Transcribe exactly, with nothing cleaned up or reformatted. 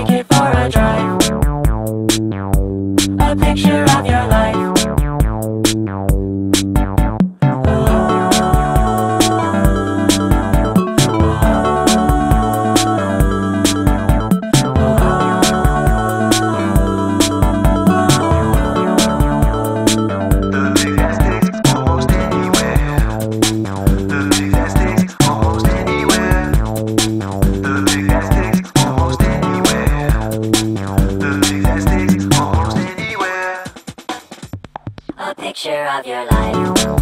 take it for a drive. A picture of your life. A picture of your life.